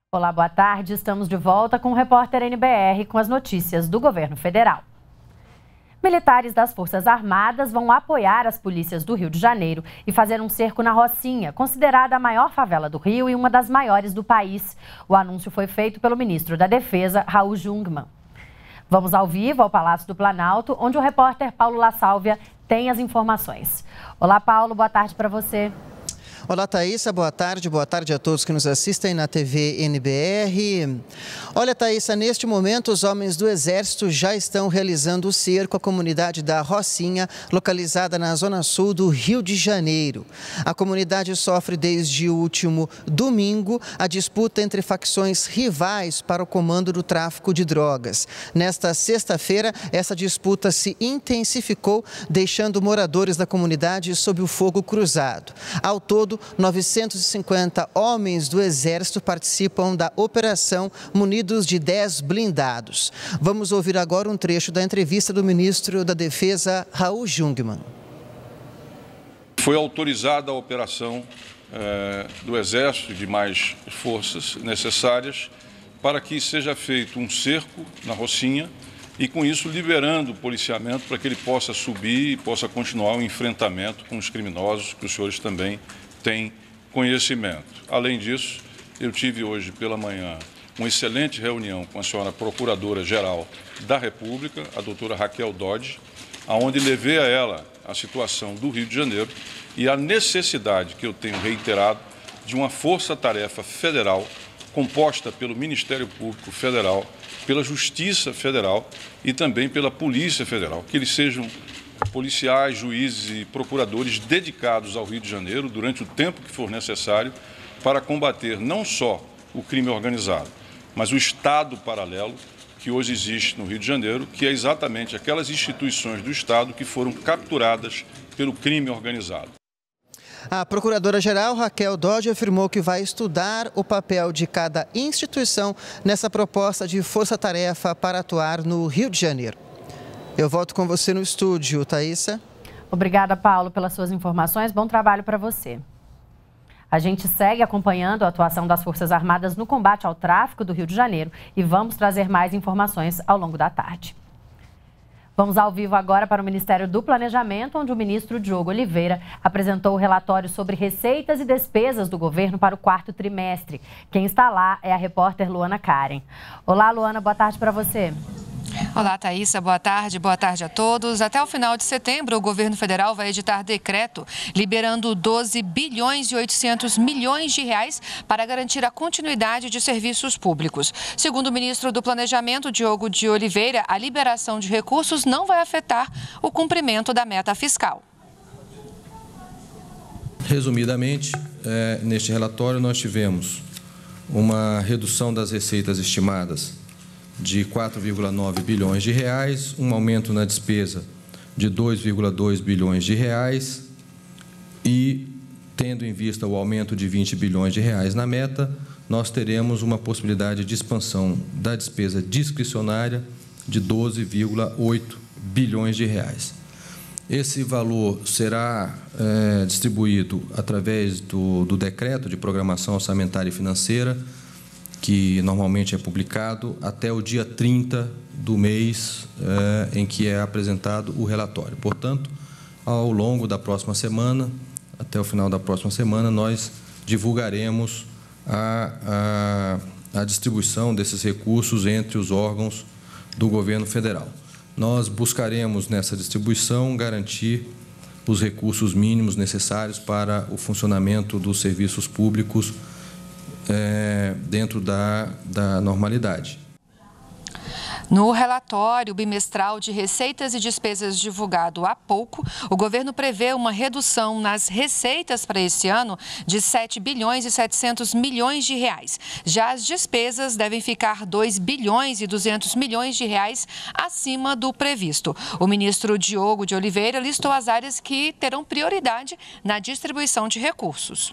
Olá, boa tarde. Estamos de volta com o repórter NBR com as notícias do governo federal. Militares das Forças Armadas vão apoiar as polícias do Rio de Janeiro e fazer um cerco na Rocinha, considerada a maior favela do Rio e uma das maiores do país. O anúncio foi feito pelo ministro da Defesa, Raul Jungmann. Vamos ao vivo ao Palácio do Planalto, onde o repórter Paulo La Sálvia tem as informações. Olá, Paulo, boa tarde para você. Olá, Thaísa, boa tarde a todos que nos assistem na TV NBR. Olha, Thaísa, neste momento os homens do Exército já estão realizando o cerco à comunidade da Rocinha, localizada na zona sul do Rio de Janeiro. A comunidade sofre desde o último domingo a disputa entre facções rivais para o comando do tráfico de drogas. Nesta sexta-feira, essa disputa se intensificou, deixando moradores da comunidade sob o fogo cruzado. Ao todo, 950 homens do Exército participam da operação munidos de 10 blindados. Vamos ouvir agora um trecho da entrevista do ministro da Defesa, Raul Jungmann. Foi autorizada a operação do Exército e de mais forças necessárias para que seja feito um cerco na Rocinha e, com isso, liberando o policiamento para que ele possa subir e possa continuar o enfrentamento com os criminosos, que os senhores também têm conhecimento. Além disso, eu tive hoje pela manhã uma excelente reunião com a senhora Procuradora-Geral da República, a doutora Raquel Dodge, onde levei a ela a situação do Rio de Janeiro e a necessidade que eu tenho reiterado de uma força-tarefa federal composta pelo Ministério Público Federal, pela Justiça Federal e também pela Polícia Federal, que eles sejam policiais, juízes e procuradores dedicados ao Rio de Janeiro durante o tempo que for necessário para combater não só o crime organizado, mas o Estado paralelo que hoje existe no Rio de Janeiro, que é exatamente aquelas instituições do Estado que foram capturadas pelo crime organizado. A Procuradora-Geral Raquel Dodge afirmou que vai estudar o papel de cada instituição nessa proposta de força-tarefa para atuar no Rio de Janeiro. Eu volto com você no estúdio, Thaísa. Obrigada, Paulo, pelas suas informações. Bom trabalho para você. A gente segue acompanhando a atuação das Forças Armadas no combate ao tráfico do Rio de Janeiro e vamos trazer mais informações ao longo da tarde. Vamos ao vivo agora para o Ministério do Planejamento, onde o ministro Diogo Oliveira apresentou o relatório sobre receitas e despesas do governo para o quarto trimestre. Quem está lá é a repórter Luana Karen. Olá, Luana, boa tarde para você. Olá, Thaísa, boa tarde a todos. Até o final de setembro, o governo federal vai editar decreto liberando 12 bilhões e 800 milhões de reais para garantir a continuidade de serviços públicos. Segundo o ministro do Planejamento, Diogo de Oliveira, a liberação de recursos não vai afetar o cumprimento da meta fiscal. Resumidamente, neste relatório nós tivemos uma redução das receitas estimadas de 4,9 bilhões de reais, um aumento na despesa de 2,2 bilhões de reais e, tendo em vista o aumento de 20 bilhões de reais na meta, nós teremos uma possibilidade de expansão da despesa discricionária de 12,8 bilhões de reais. Esse valor será distribuído através do decreto de programação orçamentária e financeira, que normalmente é publicado até o dia 30 do mês em que é apresentado o relatório. Portanto, ao longo da próxima semana, até o final da próxima semana, nós divulgaremos a distribuição desses recursos entre os órgãos do governo federal. Nós buscaremos, nessa distribuição, garantir os recursos mínimos necessários para o funcionamento dos serviços públicos dentro da normalidade. No relatório bimestral de receitas e despesas divulgado há pouco, o governo prevê uma redução nas receitas para esse ano de 7 bilhões e 700 milhões de reais. Já as despesas devem ficar 2 bilhões e 200 milhões de reais acima do previsto. O ministro Diogo de Oliveira listou as áreas que terão prioridade na distribuição de recursos.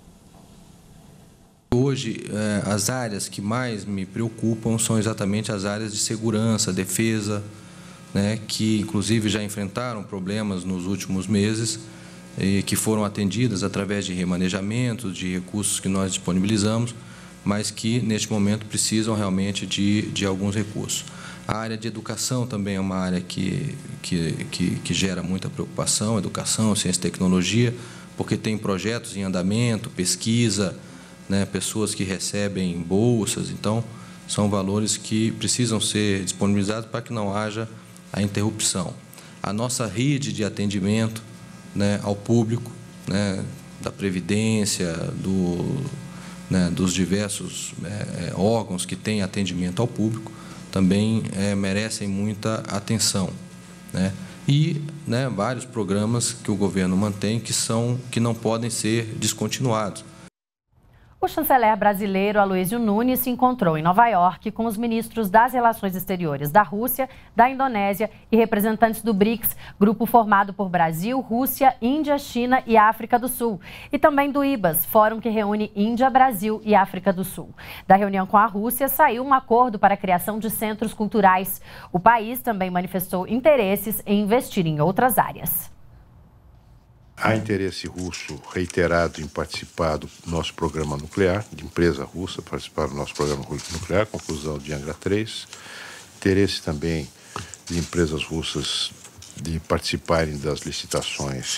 Hoje, as áreas que mais me preocupam são exatamente as áreas de segurança, defesa, né, que inclusive já enfrentaram problemas nos últimos meses e que foram atendidas através de remanejamentos, de recursos que nós disponibilizamos, mas que, neste momento, precisam realmente de alguns recursos. A área de educação também é uma área que gera muita preocupação, educação, ciência e tecnologia, porque tem projetos em andamento, pesquisa, né, pessoas que recebem bolsas, então são valores que precisam ser disponibilizados para que não haja a interrupção. A nossa rede de atendimento, né, ao público, né, da Previdência, dos diversos órgãos que têm atendimento ao público, também merecem muita atenção, né? E vários programas que o governo mantém que não podem ser descontinuados. O chanceler brasileiro Aloysio Nunes se encontrou em Nova York com os ministros das Relações Exteriores da Rússia, da Indonésia e representantes do BRICS, grupo formado por Brasil, Rússia, Índia, China e África do Sul. E também do IBAS, fórum que reúne Índia, Brasil e África do Sul. Da reunião com a Rússia saiu um acordo para a criação de centros culturais. O país também manifestou interesses em investir em outras áreas. Há interesse russo reiterado em participar do nosso programa nuclear, de empresa russa participar do nosso programa nuclear, conclusão de Angra 3. Interesse também de empresas russas de participarem das licitações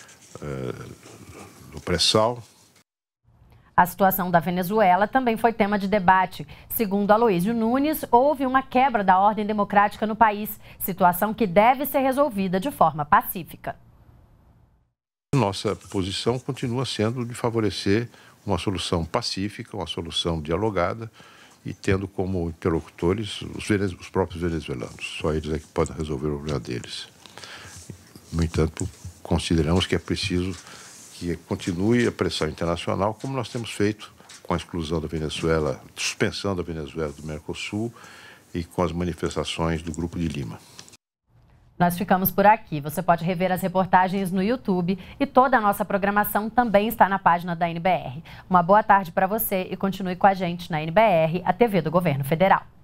do pré-sal. A situação da Venezuela também foi tema de debate. Segundo Aloysio Nunes, houve uma quebra da ordem democrática no país, situação que deve ser resolvida de forma pacífica. Nossa posição continua sendo de favorecer uma solução pacífica, uma solução dialogada e tendo como interlocutores os próprios venezuelanos. Só eles é que podem resolver o problema deles. No entanto, consideramos que é preciso que continue a pressão internacional, como nós temos feito com a exclusão da Venezuela, suspensão da Venezuela do Mercosul e com as manifestações do Grupo de Lima. Nós ficamos por aqui. Você pode rever as reportagens no YouTube e toda a nossa programação também está na página da NBR. Uma boa tarde para você e continue com a gente na NBR, a TV do Governo Federal.